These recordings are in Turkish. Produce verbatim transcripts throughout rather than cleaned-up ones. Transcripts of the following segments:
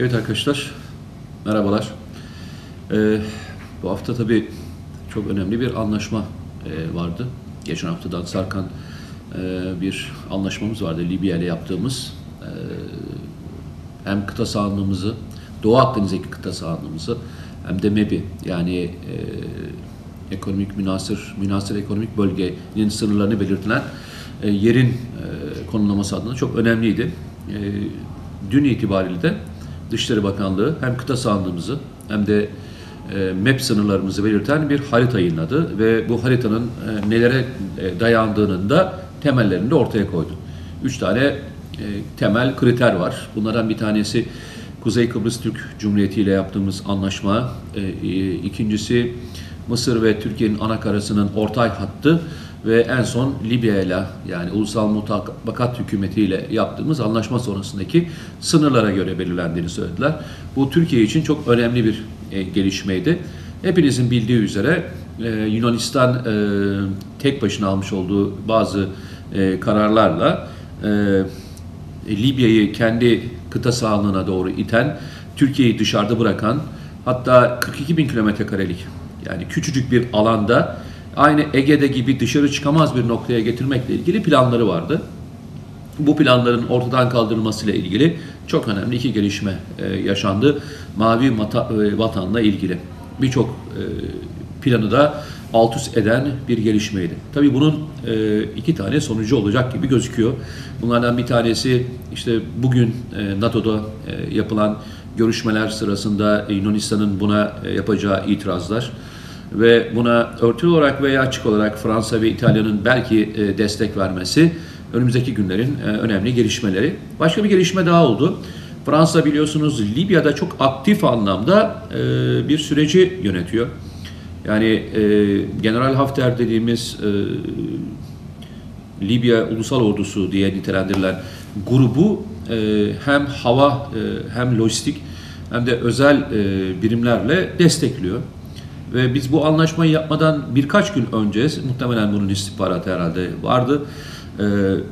Evet arkadaşlar, merhabalar. Ee, bu hafta tabii çok önemli bir anlaşma e, vardı. Geçen haftadan sarkan e, bir anlaşmamız vardı Libya ile yaptığımız. E, hem kıta sahanlığımızı, Doğu Akdeniz'deki kıta sahanlığımızı hem de MEB'i yani e, ekonomik münasır, münasır ekonomik bölgenin sınırlarını belirtilen e, yerin e, konumlaması adına çok önemliydi. E, dün itibariyle de Dışişleri Bakanlığı hem kıta sahanlığımızı hem de e, MEB sınırlarımızı belirten bir harita yayınladı ve bu haritanın e, nelere e, dayandığının da temellerini de ortaya koydu. Üç tane e, temel kriter var. Bunlardan bir tanesi Kuzey Kıbrıs Türk Cumhuriyeti ile yaptığımız anlaşma. E, e, ikincisi Mısır ve Türkiye'nin anakarasının ortay hattı ve en son Libya ile yani Ulusal Mutabakat Hükümeti ile yaptığımız anlaşma sonrasındaki sınırlara göre belirlendiğini söylediler. Bu Türkiye için çok önemli bir e, gelişmeydi. Hepinizin bildiği üzere e, Yunanistan e, tek başına almış olduğu bazı e, kararlarla e, Libya'yı kendi kıta sahanlığına doğru iten, Türkiye'yi dışarıda bırakan, hatta kırk iki bin kilometre karelik yani küçücük bir alanda aynı Ege'de gibi dışarı çıkamaz bir noktaya getirmekle ilgili planları vardı. Bu planların ortadan kaldırılmasıyla ilgili çok önemli iki gelişme e, yaşandı. Mavi Mata, e, Vatan'la ilgili birçok e, planı da alt üst eden bir gelişmeydi. Tabii bunun e, iki tane sonucu olacak gibi gözüküyor. Bunlardan bir tanesi işte bugün e, NATO'da e, yapılan görüşmeler sırasında Yunanistan'ın buna e, yapacağı itirazlar ve buna örtülü olarak veya açık olarak Fransa ve İtalya'nın belki e, destek vermesi önümüzdeki günlerin e, önemli gelişmeleri. Başka bir gelişme daha oldu. Fransa biliyorsunuz Libya'da çok aktif anlamda e, bir süreci yönetiyor. Yani e, General Hafter dediğimiz e, Libya Ulusal Ordusu diye nitelendirilen grubu e, hem hava e, hem lojistik hem de özel e, birimlerle destekliyor. Ve biz bu anlaşmayı yapmadan birkaç gün önce, muhtemelen bunun istihbaratı herhalde vardı, e,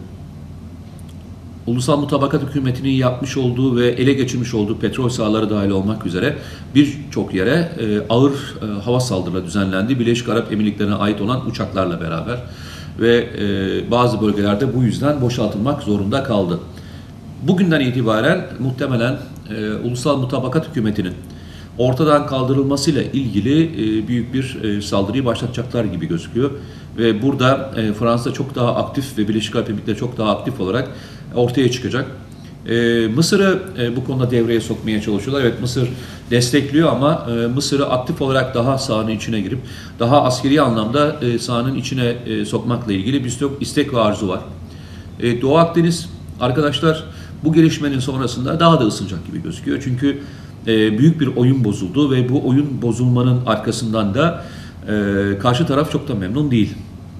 Ulusal Mutabakat Hükümeti'nin yapmış olduğu ve ele geçirmiş olduğu petrol sahaları dahil olmak üzere birçok yere e, ağır e, hava saldırıları düzenlendi. Birleşik Arap Emirlikleri'ne ait olan uçaklarla beraber ve e, bazı bölgelerde bu yüzden boşaltılmak zorunda kaldı. Bugünden itibaren muhtemelen e, Ulusal Mutabakat Hükümeti'nin ortadan kaldırılmasıyla ilgili e, büyük bir e, saldırıyı başlatacaklar gibi gözüküyor. Ve burada e, Fransa çok daha aktif ve Birleşik Arap Emirlikleri çok daha aktif olarak ortaya çıkacak. E, Mısır'ı e, bu konuda devreye sokmaya çalışıyorlar. Evet, Mısır destekliyor ama e, Mısır'ı aktif olarak daha sahanın içine girip daha askeri anlamda e, sahanın içine e, sokmakla ilgili bir istek ve arzu var. E, Doğu Akdeniz arkadaşlar bu gelişmenin sonrasında daha da ısınacak gibi gözüküyor. Çünkü e, büyük bir oyun bozuldu ve bu oyun bozulmanın arkasından da e, karşı taraf çok da memnun değil.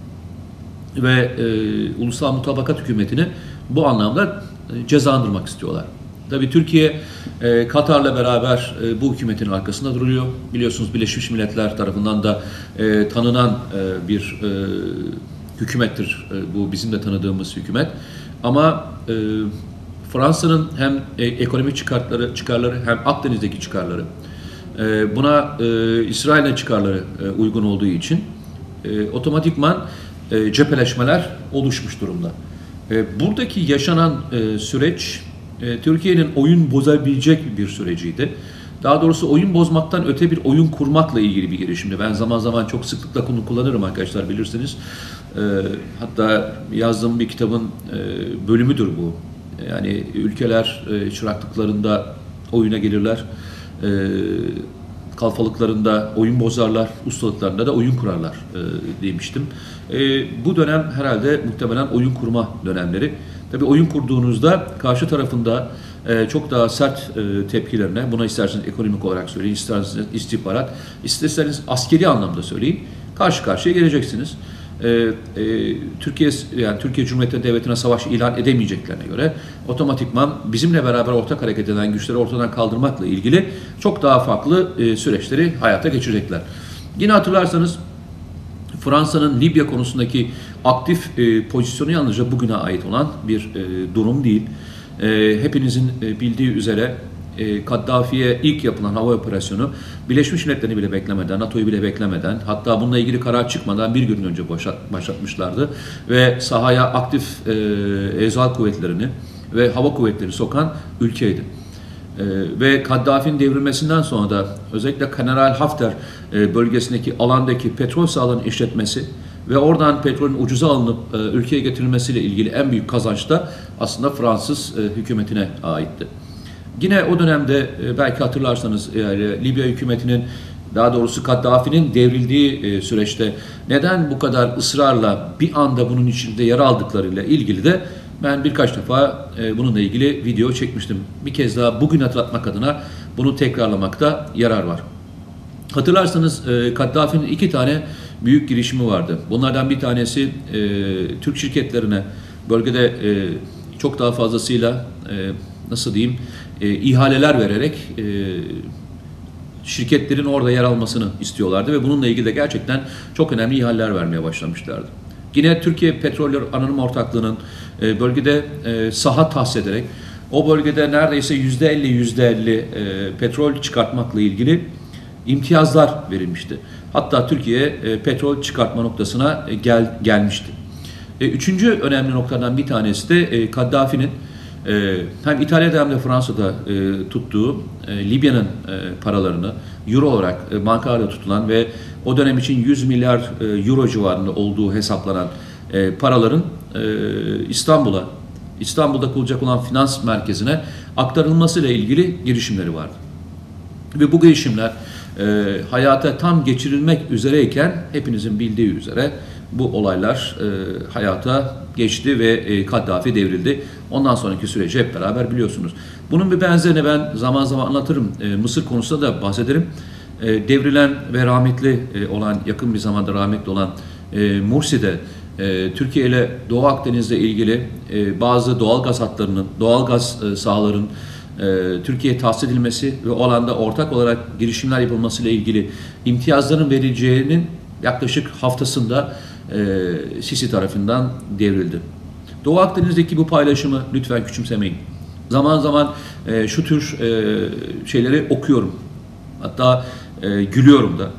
Ve e, Ulusal Mutabakat Hükümeti'ni bu anlamda e, cezalandırmak istiyorlar. Tabii Türkiye, e, Katar'la beraber e, bu hükümetin arkasında duruyor. Biliyorsunuz Birleşmiş Milletler tarafından da e, tanınan e, bir e, hükümettir. E, bu bizim de tanıdığımız hükümet. Ama e, Fransa'nın hem e, ekonomik çıkarları, çıkarları hem Akdeniz'deki çıkarları, e, buna e, İsrail'in çıkarları e, uygun olduğu için e, otomatikman e, cepheleşmeler oluşmuş durumda. E, buradaki yaşanan e, süreç e, Türkiye'nin oyun bozabilecek bir süreciydi. Daha doğrusu oyun bozmaktan öte bir oyun kurmakla ilgili bir girişimdi. Ben zaman zaman çok sıklıkla bunu kullanırım arkadaşlar, bilirsiniz. E, hatta yazdığım bir kitabın e, bölümüdür bu. Yani ülkeler e, çıraklıklarında oyuna gelirler, e, kalfalıklarında oyun bozarlar, ustalıklarında da oyun kurarlar e, demiştim. E, bu dönem herhalde muhtemelen oyun kurma dönemleri. Tabii oyun kurduğunuzda karşı tarafında e, çok daha sert e, tepkilerine, buna isterseniz ekonomik olarak söyleyin, isterseniz istihbarat, isterseniz askeri anlamda söyleyin, karşı karşıya geleceksiniz. Ee, e, Türkiye yani Türkiye Cumhuriyeti Devleti'ne savaş ilan edemeyeceklerine göre otomatikman bizimle beraber ortak hareket eden güçleri ortadan kaldırmakla ilgili çok daha farklı e, süreçleri hayata geçirecekler. Yine hatırlarsanız Fransa'nın Libya konusundaki aktif e, pozisyonu yalnızca bugüne ait olan bir e, durum değil. E, hepinizin e, bildiği üzere e, Kaddafi'ye ilk yapılan hava operasyonu Birleşmiş Milletler'i bile beklemeden, NATO'yu bile beklemeden, hatta bununla ilgili karar çıkmadan bir gün önce başlatmışlardı ve sahaya aktif e, Ezal kuvvetlerini ve hava kuvvetleri sokan ülkeydi. Ee, ve Kaddafi'nin devrilmesinden sonra da özellikle General Hafter e, bölgesindeki alandaki petrol sahalarının işletmesi ve oradan petrolün ucuza alınıp e, ülkeye getirilmesiyle ilgili en büyük kazanç da aslında Fransız e, hükümetine aitti. Yine o dönemde e, belki hatırlarsanız yani Libya hükümetinin, daha doğrusu Kaddafi'nin devrildiği e, süreçte neden bu kadar ısrarla bir anda bunun içinde yer aldıklarıyla ilgili de ben birkaç defa e, bununla ilgili video çekmiştim. Bir kez daha bugün hatırlatmak adına bunu tekrarlamakta yarar var. Hatırlarsanız e, Kaddafi'nin iki tane büyük girişimi vardı. Bunlardan bir tanesi e, Türk şirketlerine bölgede e, çok daha fazlasıyla e, nasıl diyeyim e, ihaleler vererek e, şirketlerin orada yer almasını istiyorlardı ve bununla ilgili de gerçekten çok önemli ihaleler vermeye başlamışlardı. Yine Türkiye Petrolleri Anonim Ortaklığı'nın e, bölgede e, saha tahsis ederek o bölgede neredeyse yüzde elli yüzde elli e, petrol çıkartmakla ilgili imtiyazlar verilmişti. Hatta Türkiye e, petrol çıkartma noktasına e, gel, gelmişti. E, üçüncü önemli noktadan bir tanesi de e, Kaddafi'nin e, hem İtalya'da hem de Fransa'da e, tuttuğu e, Libya'nın e, paralarını euro olarak e, bankalarda tutulan ve o dönem için yüz milyar e, euro civarında olduğu hesaplanan e, paraların e, İstanbul'a, İstanbul'da kurulacak olan finans merkezine aktarılmasıyla ilgili girişimleri vardı. Ve bu girişimler e, hayata tam geçirilmek üzereyken hepinizin bildiği üzere bu olaylar e, hayata geçti ve e, Kaddafi devrildi. Ondan sonraki süreci hep beraber biliyorsunuz. Bunun bir benzerini ben zaman zaman anlatırım. E, Mısır konusunda da bahsederim. E, devrilen ve rahmetli e, olan, yakın bir zamanda rahmetli olan e, Mursi'de e, Türkiye ile Doğu Akdeniz'le ilgili e, bazı doğal gaz hatlarının, doğal gaz e, sahaların e, Türkiye'ye tahsis edilmesi ve o alanda ortak olarak girişimler yapılmasıyla ilgili imtiyazların verileceğinin yaklaşık haftasında e, Sisi tarafından devrildi. Doğu Akdeniz'deki bu paylaşımı lütfen küçümsemeyin. Zaman zaman e, şu tür e, şeyleri okuyorum. Hatta e, gülüyorum da.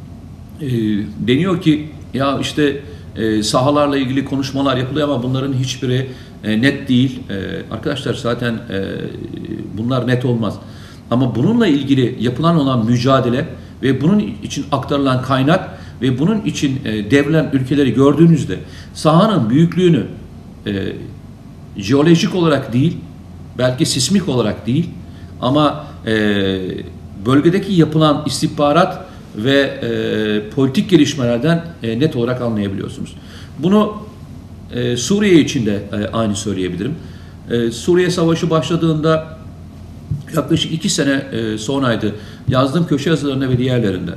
E, deniyor ki ya işte e, sahalarla ilgili konuşmalar yapılıyor ama bunların hiçbiri e, net değil. E, arkadaşlar zaten e, bunlar net olmaz. Ama bununla ilgili yapılan olan mücadele ve bunun için aktarılan kaynak ve bunun için e, devrilen ülkeleri gördüğünüzde sahanın büyüklüğünü e, jeolojik olarak değil, belki sismik olarak değil ama e, bölgedeki yapılan istihbarat ve e, politik gelişmelerden e, net olarak anlayabiliyorsunuz. Bunu e, Suriye için de e, aynı söyleyebilirim. E, Suriye Savaşı başladığında yaklaşık iki sene e, sonraydı. Yazdığım köşe yazılarında ve diğerlerinde.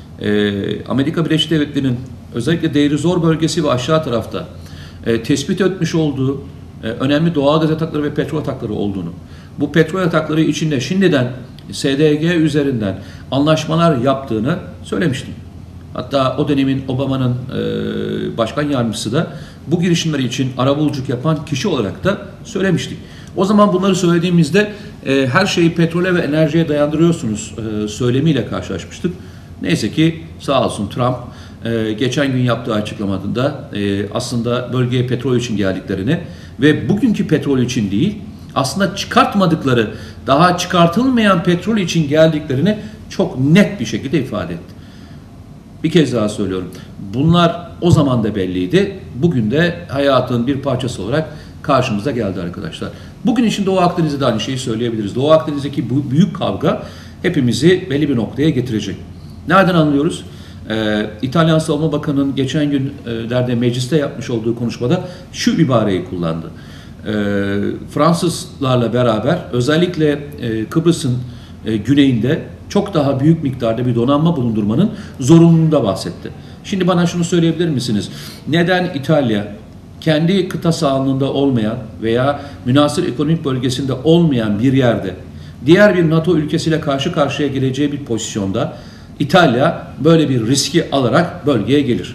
E, Amerika Birleşik Devletleri'nin özellikle Deir ez-Zor bölgesi ve aşağı tarafta e, tespit etmiş olduğu e, önemli doğal gaz atakları ve petrol atakları olduğunu, bu petrol atakları içinde şimdiden S D G üzerinden anlaşmalar yaptığını söylemiştim. Hatta o dönemin Obama'nın e, başkan yardımcısı da bu girişimler için arabuluculuk yapan kişi olarak da söylemiştik. O zaman bunları söylediğimizde e, her şeyi petrole ve enerjiye dayandırıyorsunuz e, söylemiyle karşılaşmıştık. Neyse ki sağ olsun Trump e, geçen gün yaptığı açıklamasında e, aslında bölgeye petrol için geldiklerini ve bugünkü petrol için değil, aslında çıkartmadıkları, daha çıkartılmayan petrol için geldiklerini çok net bir şekilde ifade etti. Bir kez daha söylüyorum. Bunlar o zaman da belliydi. Bugün de hayatın bir parçası olarak karşımıza geldi arkadaşlar. Bugün için Doğu Akdeniz'de de aynı şeyi söyleyebiliriz. Doğu Akdeniz'deki bu büyük kavga hepimizi belli bir noktaya getirecek. Nereden anlıyoruz? Ee, İtalyan Savunma Bakanı'nın geçen gün e, derde mecliste yapmış olduğu konuşmada şu ibareyi kullandı. Ee, Fransızlarla beraber özellikle e, Kıbrıs'ın e, güneyinde çok daha büyük miktarda bir donanma bulundurmanın zorunluluğunda bahsetti. Şimdi bana şunu söyleyebilir misiniz? Neden İtalya kendi kıta sahanlığında olmayan veya münhasır ekonomik bölgesinde olmayan bir yerde diğer bir NATO ülkesiyle karşı karşıya geleceği bir pozisyonda İtalya böyle bir riski alarak bölgeye gelir?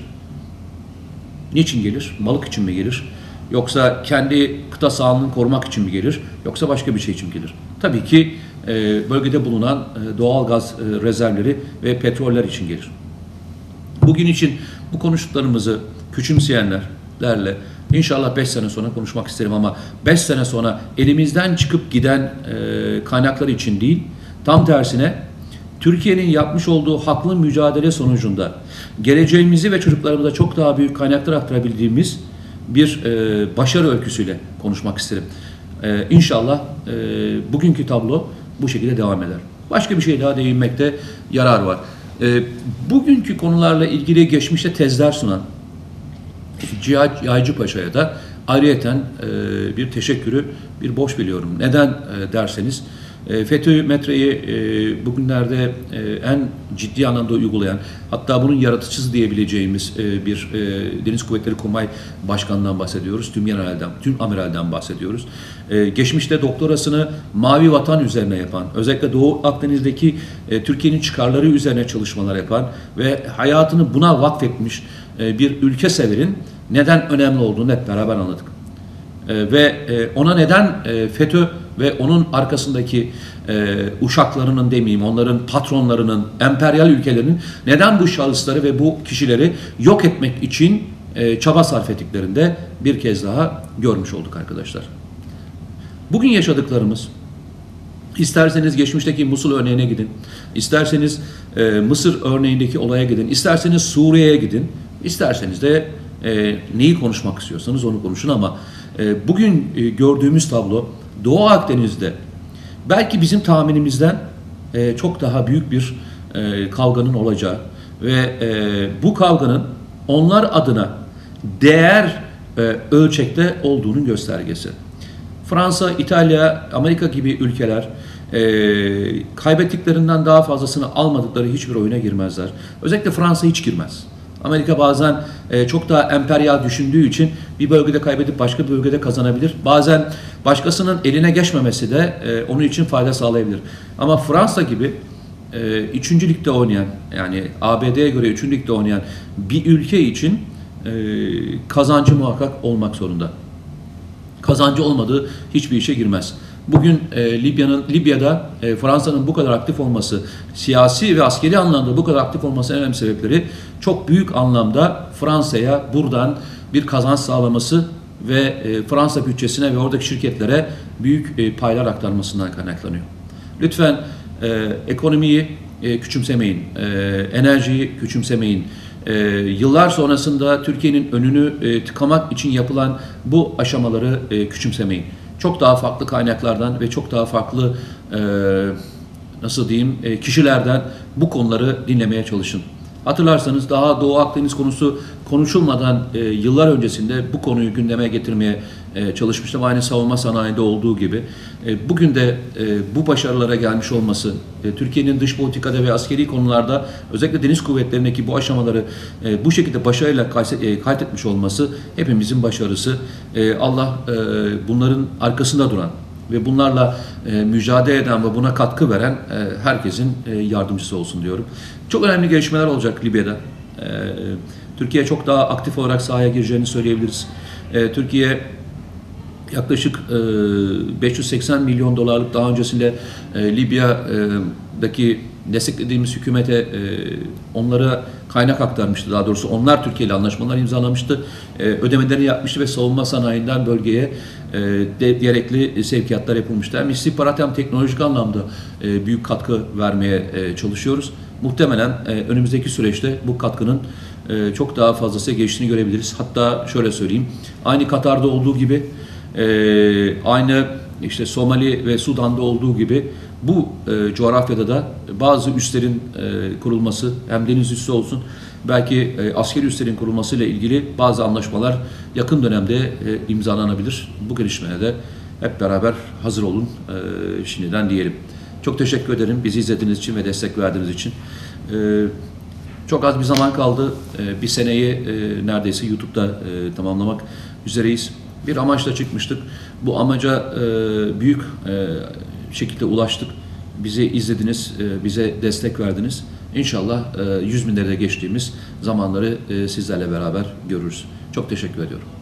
Niçin gelir? Balık için mi gelir? Yoksa kendi kıta sahanlığını korumak için mi gelir? Yoksa başka bir şey için mi gelir? Tabii ki e, bölgede bulunan e, doğal gaz e, rezervleri ve petroller için gelir. Bugün için bu konuştuklarımızı küçümseyenlerle inşallah beş sene sonra konuşmak isterim ama beş sene sonra elimizden çıkıp giden e, kaynaklar için değil, tam tersine Türkiye'nin yapmış olduğu haklı mücadele sonucunda geleceğimizi ve çocuklarımıza çok daha büyük kaynaklar aktarabildiğimiz bir e, başarı öyküsüyle konuşmak isterim. E, İnşallah e, bugünkü tablo bu şekilde devam eder. Başka bir şey daha değinmekte yarar var. E, bugünkü konularla ilgili geçmişte tezler sunan Cihat Yaycı Paşa'ya da ayrıyeten e, bir teşekkürü, bir borç biliyorum. Neden e, derseniz, e, FETÖ metreyi e, bugünlerde e, en ciddi anlamda uygulayan, hatta bunun yaratıcısı diyebileceğimiz e, bir e, Deniz Kuvvetleri Kurmay Başkanı'ndan bahsediyoruz, tüm generalden, tüm amiralden bahsediyoruz. E, geçmişte doktorasını Mavi Vatan üzerine yapan, özellikle Doğu Akdeniz'deki e, Türkiye'nin çıkarları üzerine çalışmalar yapan ve hayatını buna vakfetmiş e, bir ülke severin neden önemli olduğunu hep beraber anladık. E, ve e, ona neden e, FETÖ ve onun arkasındaki e, uşaklarının demeyeyim, onların patronlarının, emperyal ülkelerinin neden bu şahısları ve bu kişileri yok etmek için e, çaba sarf ettiklerinde bir kez daha görmüş olduk arkadaşlar. Bugün yaşadıklarımız, İsterseniz geçmişteki Musul örneğine gidin, isterseniz e, Mısır örneğindeki olaya gidin, isterseniz Suriye'ye gidin, isterseniz de e, neyi konuşmak istiyorsanız onu konuşun ama e, bugün e, gördüğümüz tablo Doğu Akdeniz'de belki bizim tahminimizden e, çok daha büyük bir e, kavganın olacağı ve e, bu kavganın onlar adına değer e, ölçekte olduğunun göstergesi. Fransa, İtalya, Amerika gibi ülkeler e, kaybettiklerinden daha fazlasını almadıkları hiçbir oyuna girmezler. Özellikle Fransa hiç girmez. Amerika bazen e, çok daha emperyal düşündüğü için bir bölgede kaybedip başka bir bölgede kazanabilir. Bazen başkasının eline geçmemesi de e, onun için fayda sağlayabilir. Ama Fransa gibi e, üçüncü ligde oynayan, yani A B D'ye göre üçüncü ligde oynayan bir ülke için e, kazancı muhakkak olmak zorunda. Kazancı olmadığı hiçbir işe girmez. Bugün e, Libya'nın Libya'da e, Fransa'nın bu kadar aktif olması, siyasi ve askeri anlamda bu kadar aktif olmasının en önemli sebepleri çok büyük anlamda Fransa'ya buradan bir kazanç sağlaması ve e, Fransa bütçesine ve oradaki şirketlere büyük e, paylar aktarmasından kaynaklanıyor. Lütfen e, ekonomiyi e, küçümsemeyin, e, enerjiyi küçümsemeyin. Ee, yıllar sonrasında Türkiye'nin önünü e, tıkamak için yapılan bu aşamaları e, küçümsemeyin. Çok daha farklı kaynaklardan ve çok daha farklı e, nasıl diyeyim e, kişilerden bu konuları dinlemeye çalışın. Hatırlarsanız daha Doğu Akdeniz konusu konuşulmadan e, yıllar öncesinde bu konuyu gündeme getirmeye e, çalışmıştım. Aynı savunma sanayinde olduğu gibi. E, bugün de e, bu başarılara gelmiş olması, e, Türkiye'nin dış politikada ve askeri konularda özellikle deniz kuvvetlerindeki bu aşamaları e, bu şekilde başarıyla kaydetmiş olması hepimizin başarısı. E, Allah e, bunların arkasında duran ve bunlarla e, mücadele eden ve buna katkı veren e, herkesin e, yardımcısı olsun diyorum. Çok önemli gelişmeler olacak Libya'da. E, Türkiye çok daha aktif olarak sahaya gireceğini söyleyebiliriz. E, Türkiye yaklaşık e, beş yüz seksen milyon dolarlık daha öncesinde e, Libya'daki desteklediğimiz hükümete e, onlara kaynak aktarmıştı. Daha doğrusu onlar Türkiye ile anlaşmalar imzalamıştı. E, ödemelerini yapmıştı ve savunma sanayinden bölgeye e, de, gerekli sevkiyatlar yapılmıştı. Hem istihbarat hem teknolojik anlamda e, büyük katkı vermeye e, çalışıyoruz. Muhtemelen e, önümüzdeki süreçte bu katkının e, çok daha fazlası geçtiğini görebiliriz. Hatta şöyle söyleyeyim, aynı Katar'da olduğu gibi, e, aynı işte Somali ve Sudan'da olduğu gibi bu e, coğrafyada da bazı üslerin e, kurulması, hem deniz üssü olsun, belki e, askeri üslerin kurulmasıyla ilgili bazı anlaşmalar yakın dönemde e, imzalanabilir. Bu gelişmeye de hep beraber hazır olun e, şimdiden diyelim. Çok teşekkür ederim bizi izlediğiniz için ve destek verdiğiniz için. E, çok az bir zaman kaldı. E, bir seneyi e, neredeyse YouTube'da e, tamamlamak üzereyiz. Bir amaçla çıkmıştık. Bu amaca e, büyük e, şekilde ulaştık. Bizi izlediniz, e, bize destek verdiniz. İnşallah e, yüz binleri de geçtiğimiz zamanları e, sizlerle beraber görürüz. Çok teşekkür ediyorum.